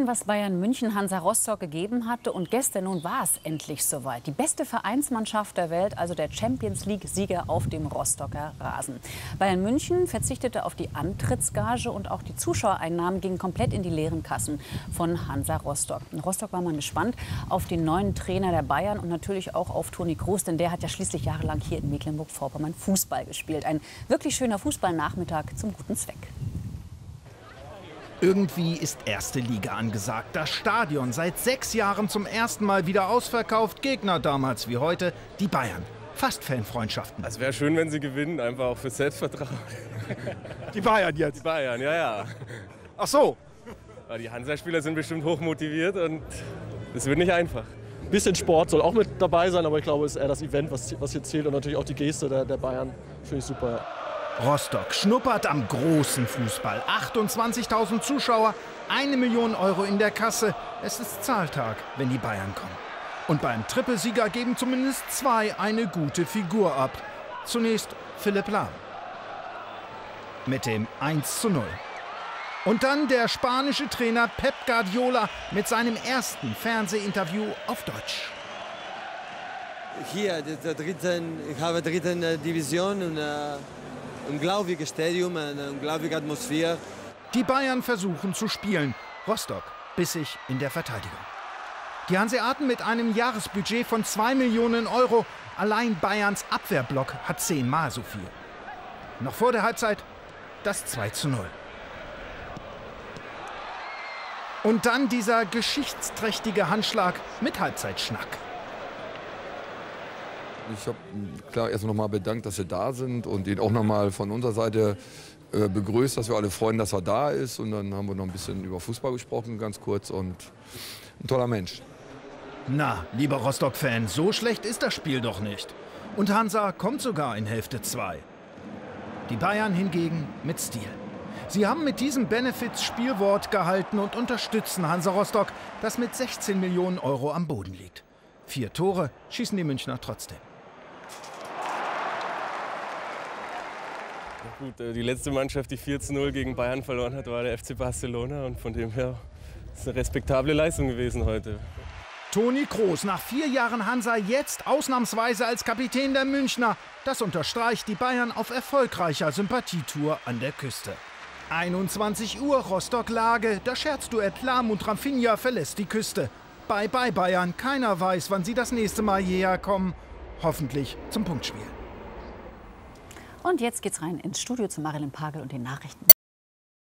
Wissen, was Bayern München Hansa Rostock gegeben hatte. Und gestern nun war es endlich soweit. Die beste Vereinsmannschaft der Welt, also der Champions-League-Sieger auf dem Rostocker Rasen. Bayern München verzichtete auf die Antrittsgage und auch die Zuschauereinnahmen gingen komplett in die leeren Kassen von Hansa Rostock. In Rostock war man gespannt auf den neuen Trainer der Bayern und natürlich auch auf Toni Kroos, denn der hat ja schließlich jahrelang hier in Mecklenburg-Vorpommern Fußball gespielt. Ein wirklich schöner Fußballnachmittag zum guten Zweck. Irgendwie ist erste Liga angesagt. Das Stadion seit 6 Jahren zum ersten Mal wieder ausverkauft. Gegner damals wie heute, die Bayern. Fast Fanfreundschaften. Es wäre schön, wenn sie gewinnen, einfach auch für Selbstvertrauen. Die Bayern jetzt? Die Bayern, ja. Ach so. Aber die Hansa-Spieler sind bestimmt hochmotiviert und es wird nicht einfach. Ein bisschen Sport soll auch mit dabei sein, aber ich glaube, es ist eher das Event, was hier zählt und natürlich auch die Geste der Bayern. Finde ich super. Ja. Rostock schnuppert am großen Fußball. 28.000 Zuschauer, 1 Million Euro in der Kasse. Es ist Zahltag, wenn die Bayern kommen. Und beim Trippelsieger geben zumindest 2 eine gute Figur ab. Zunächst Philipp Lahm mit dem 1:0. Und dann der spanische Trainer Pep Guardiola mit seinem ersten Fernsehinterview auf Deutsch. Hier, ich habe dritten Division und unglaubliches Stadion, eine unglaubliche Atmosphäre. Die Bayern versuchen zu spielen. Rostock bissig in der Verteidigung. Die Hanseaten mit einem Jahresbudget von 2 Millionen Euro. Allein Bayerns Abwehrblock hat 10-mal so viel. Noch vor der Halbzeit das 2:0. Und dann dieser geschichtsträchtige Handschlag mit Halbzeitschnack. Ich habe klar erst noch mal bedankt, dass sie da sind und ihn auch noch mal von unserer Seite begrüßt, dass wir alle freuen, dass er da ist. Und dann haben wir noch ein bisschen über Fußball gesprochen, ganz kurz. Und ein toller Mensch. Na, lieber Rostock-Fan, so schlecht ist das Spiel doch nicht. Und Hansa kommt sogar in Hälfte 2. Die Bayern hingegen mit Stil. Sie haben mit diesem Benefits Spielwort gehalten und unterstützen Hansa Rostock, das mit 16 Millionen Euro am Boden liegt. 4 Tore schießen die Münchner trotzdem. Gut, die letzte Mannschaft, die 4:0 gegen Bayern verloren hat, war der FC Barcelona. Und von dem her ist es eine respektable Leistung gewesen heute. Toni Kroos nach 4 Jahren Hansa jetzt ausnahmsweise als Kapitän der Münchner. Das unterstreicht die Bayern auf erfolgreicher Sympathietour an der Küste. 21 Uhr Rostock-Lage. Das Scherzduett Lahm und Rafinha verlässt die Küste. Bye bye Bayern. Keiner weiß, wann sie das nächste Mal hierher kommen. Hoffentlich zum Punktspiel. Und jetzt geht's rein ins Studio zu Marilyn Pagel und den Nachrichten.